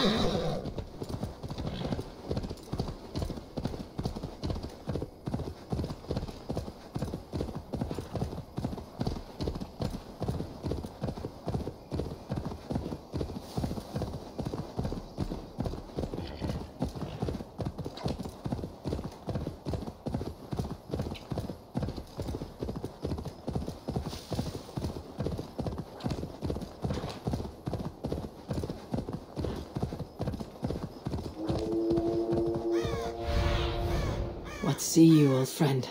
What see you, old friend?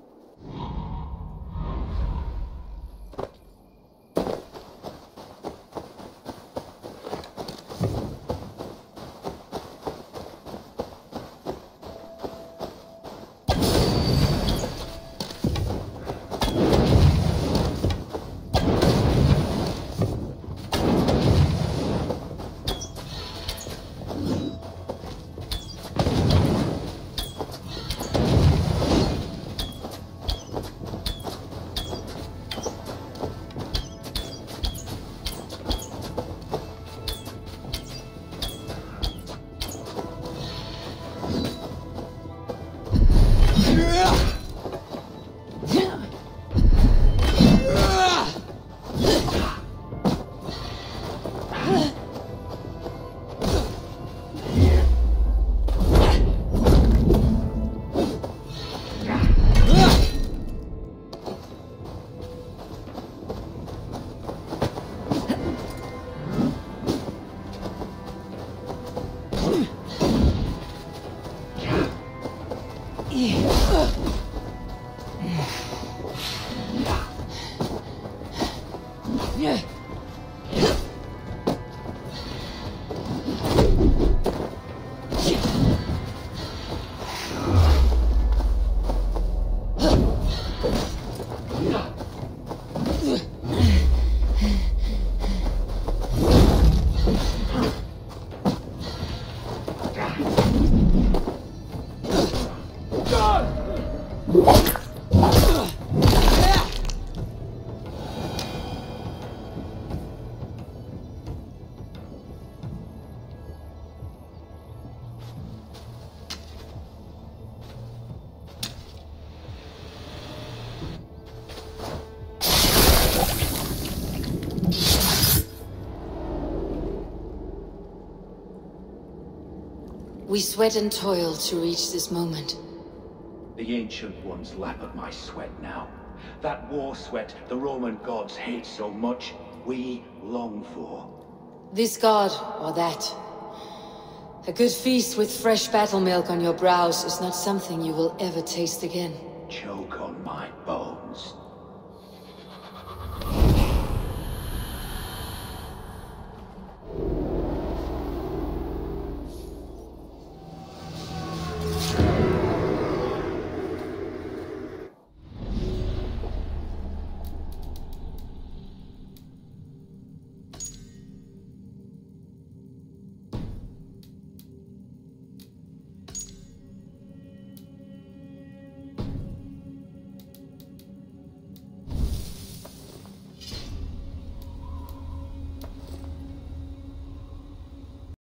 We sweat and toil to reach this moment. The Ancient Ones lap at my sweat now. That war sweat the Roman gods hate so much, we long for. This god, or that. A good feast with fresh battle milk on your brows is not something you will ever taste again. Choke on my bones.